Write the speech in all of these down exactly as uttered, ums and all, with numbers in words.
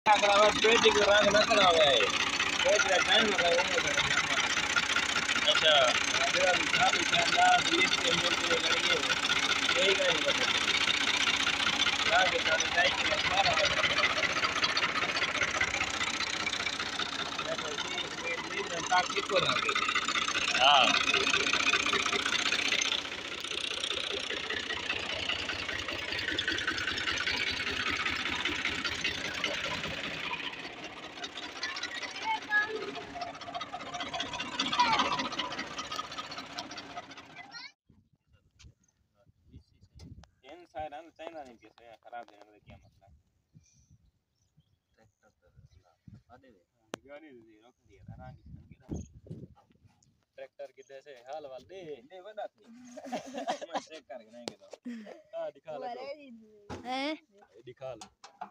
करावट पेटी को रंग न करावे पेट का टाइम लगाओ अच्छा मेरा दिखा भी शानदार लिस्ट में मुझे लड़के यही का नहीं बता आगे चल जाए कि सारा मैं तो ये ये जनता की को रहा हां साइड है चाइना नहीं कैसे खराब है ना क्या मसला ट्रैक्टर आधे गाड़ी दे रोक दिया था रांगी ट्रैक्टर की जैसे हाल वाल दे दे बड़ा थी मैं चेक कर नहीं के तो हां दिखा लो हैं दिखा लो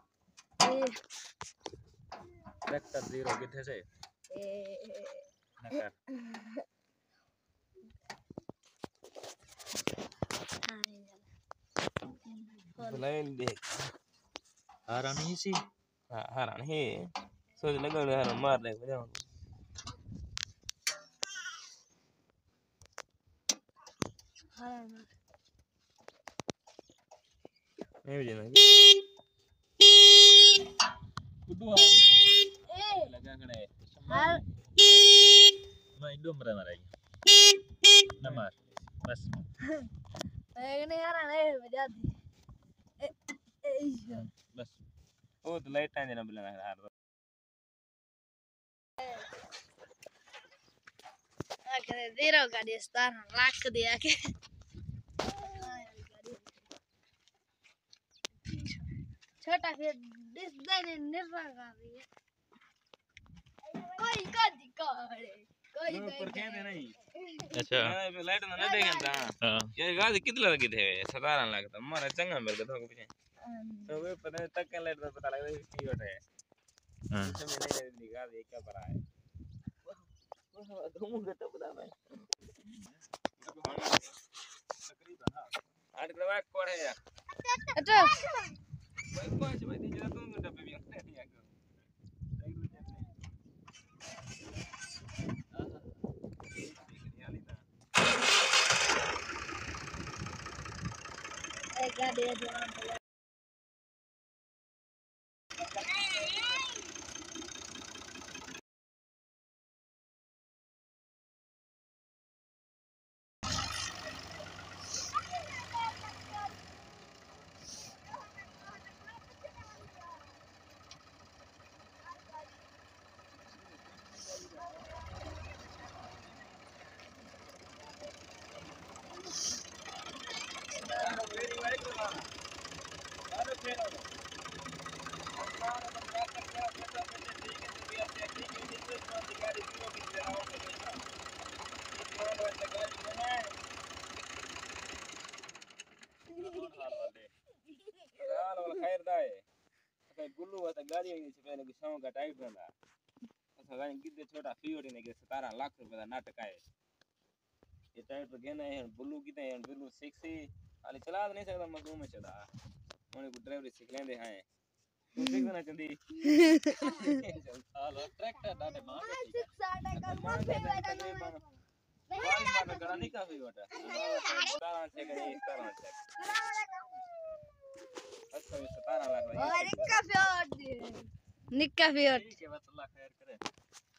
ट्रैक्टर जीरो किथे से ए नकर लाइन देख हारा नहीं सी हां हारा नहीं सोच लगा हारा मार दे बजा हारा नहीं बजे ना कुडू ए लगा खड़े हां मैं इंडो मरा मारा नमस्कार बस नहीं हारा नहीं बजा दी बस ओ तो लाइट टाइम देना बुलाना हार आखिर जीरो गाड़ी स्टार रख दिया के छोटा फिर डिस देने निर्रा कर रही है कोई का दिखाड़े कोई ऊपर क्या दे नहीं अच्छा लाइट ना देखें ता हां ये गाड़ी कितना लगी थे सतारह लाख तो मारा चंगा मेरे को तो पीछे तो वे पता तक के लाइट में पता लगा ये की होता है हां इसमें नहीं दिखा दे क्या पड़ा है वो धूम के तो बता भाई तकरीबन हां आठ ग्राम कोड़ है यार अच्छा भाई कोई भाई जरा तुम डब्बे भी नहीं आ गए एक गाड़ी है जवान गुल्लू वाला गाड़ी है से पहले गुस्साओं का टाइट रहता अच्छा गाड़ी कितने छोटा फीओडी ने के सतारह लाख रुपए का नाटक है ये टाइट पर गया है बुल्लू कितने हैं बुल्लू सिक्सटी वाले चला नहीं सकता मजदूर में चला उन्हें को ड्राइवर सीख लेंदे हैं तू सीख देना चंदी चल ट्रैक्टर दादे मार साडा का माफे बैठा नहीं मार करा नहीं काफी बेटा सतारह से करे सतारह से अच्छा ये सतारह लाख और निक्का फियोट निक्का फियोट के बाद अल्लाह खैर करे।